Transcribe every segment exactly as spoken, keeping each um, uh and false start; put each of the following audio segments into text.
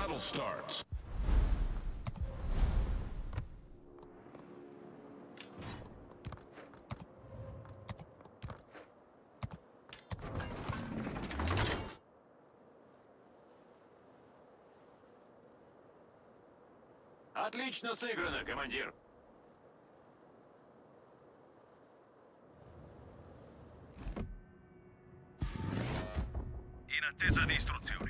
battle starts. Отлично сыграно, командир. In attesa di istruzioni.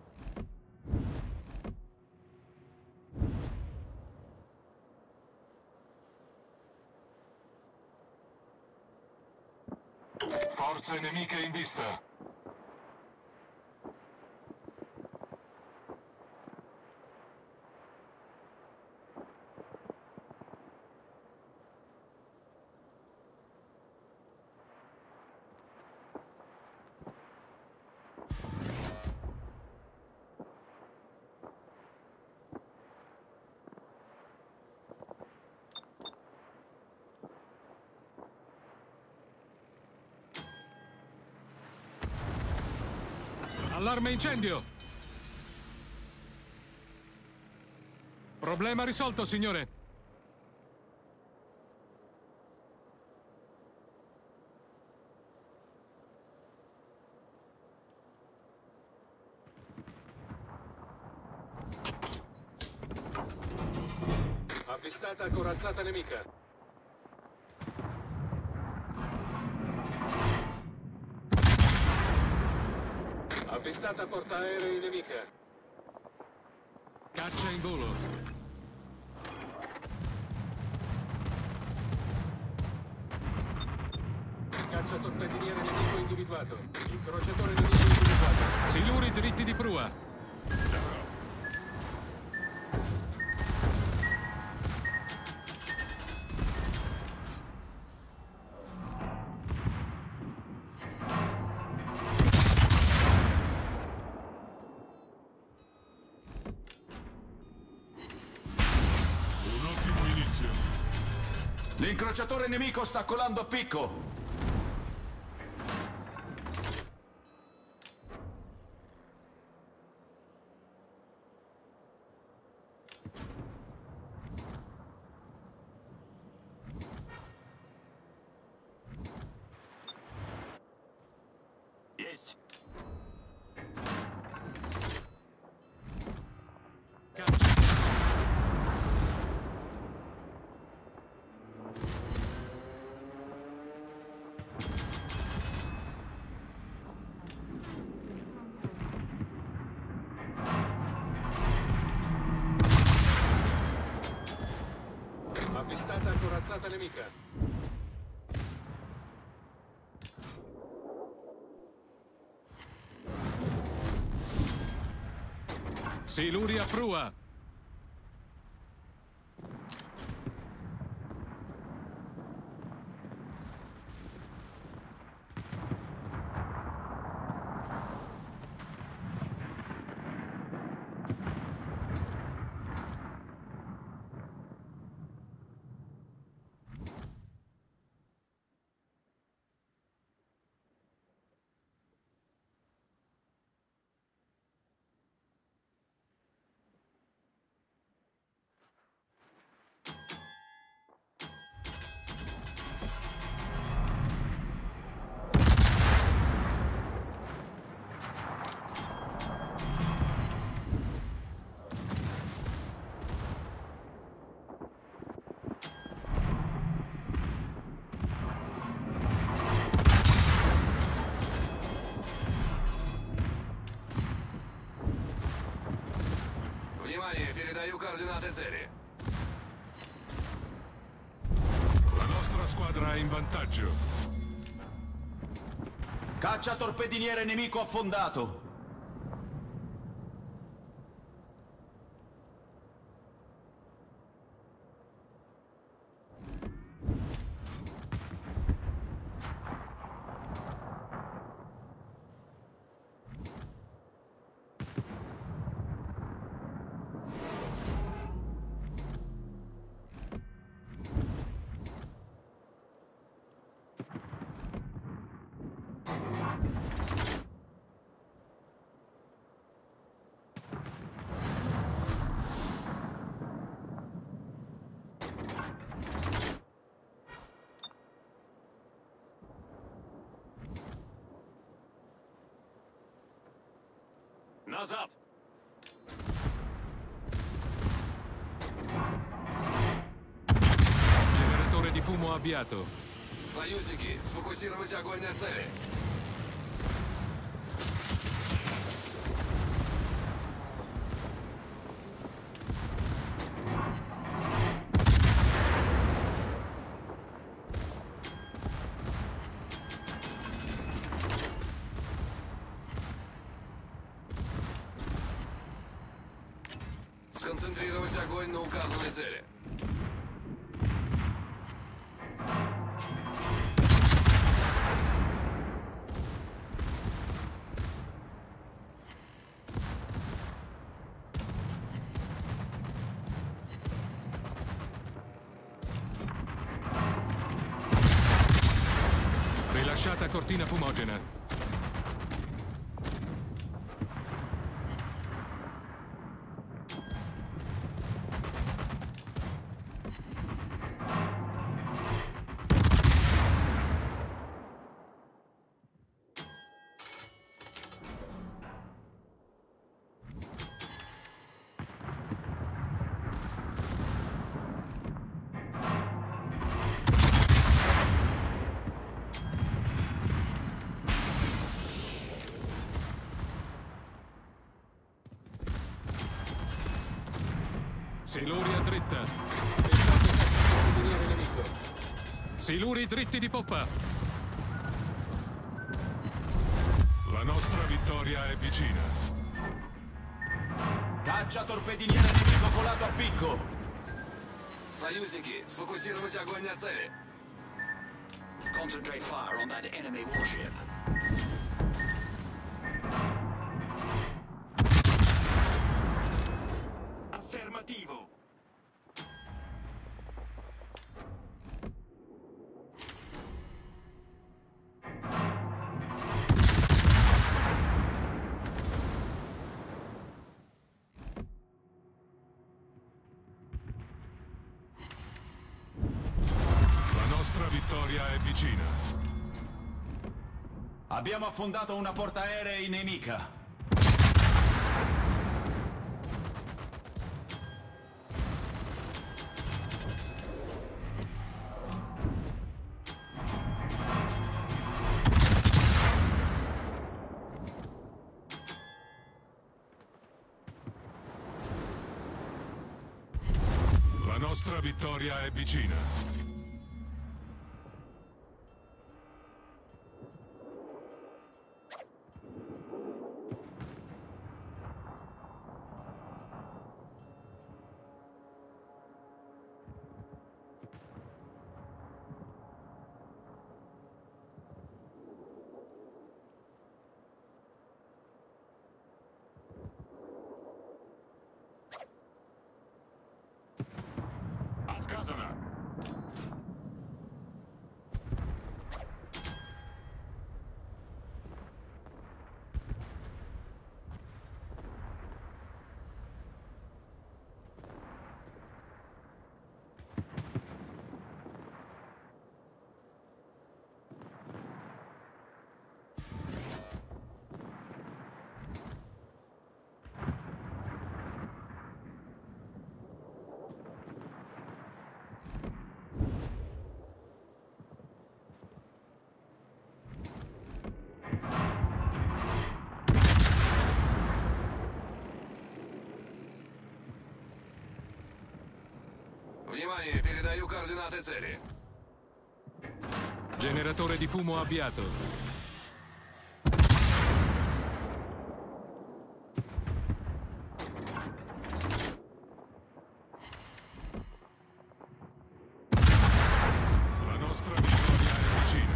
Forze nemiche in vista. Allarme incendio! Problema risolto, signore. Avvistata corazzata nemica. Avvistata portaerei nemica. Caccia in volo. Caccia torpediniere nemico individuato. Incrociatore nemico individuato. Siluri dritti di prua. L'incrociatore nemico sta colando a picco! Есть! Avvistata corazzata nemica. Siluri a prua. Внимание, передаю координаты цели. La nostra squadra è in vantaggio. Caccia torpediniere nemico affondato. Nose up! Generatore di fumo avviato. Союзники, сфокусировать огонь на цели. Сконцентрировать огонь на указанной цели. Rilasciata cortina fumogena. Siluria dritta. Torpediniere nemico. Siluri dritti di poppa. La nostra vittoria è vicina. Caccia torpediniere nemico colato a picco. Союзники, сфокусировать огонь на цели. Concentrate fire on that enemy warship. Affermativo. La nostra vittoria è vicina. Abbiamo affondato una portaerei nemica. La nostra vittoria è vicina. Отказано! Внимание, передаю координаты цели. Generatore di fumo avviato. La nostra vittoria è vicina.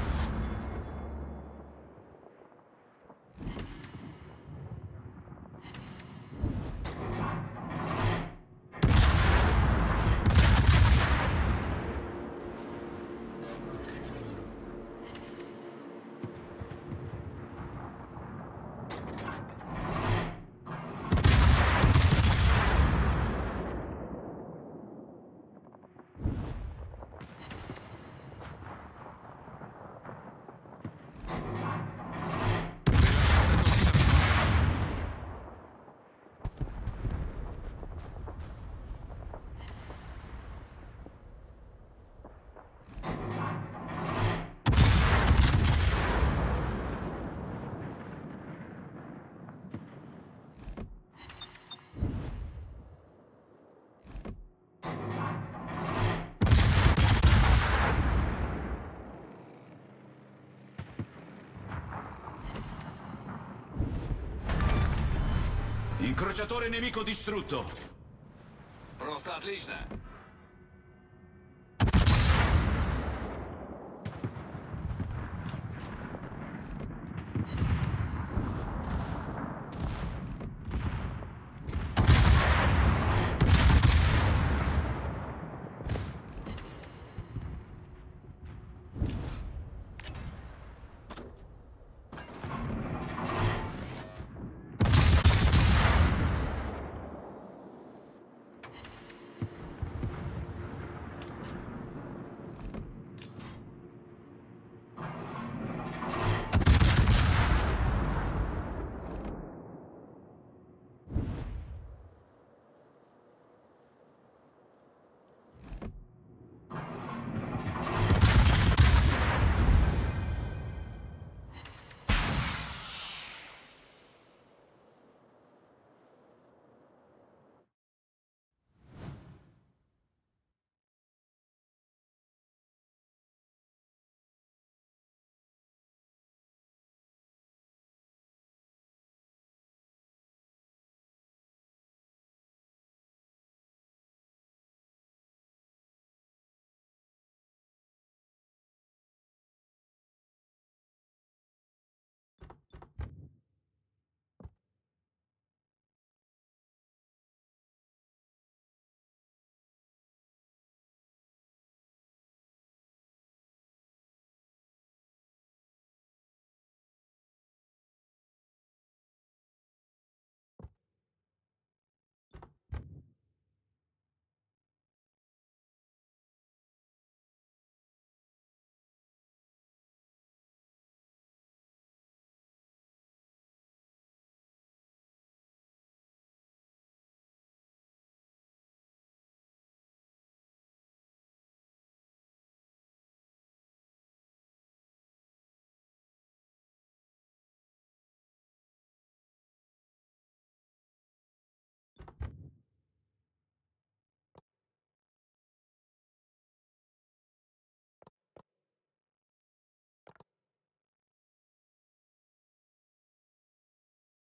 Incrociatore nemico distrutto. Просто отлично.